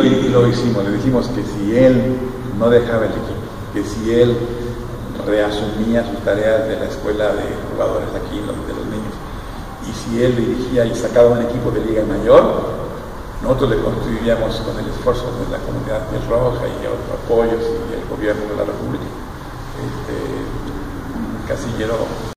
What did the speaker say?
lo hicimos, le dijimos que si él no dejaba el equipo, que si él reasumía sus tareas de la escuela de jugadores aquí, de los niños, y si él dirigía y sacaba un equipo de Liga Mayor, nosotros le construiríamos con el esfuerzo de la comunidad Piel Roja y otros apoyos y el gobierno de la República un casillero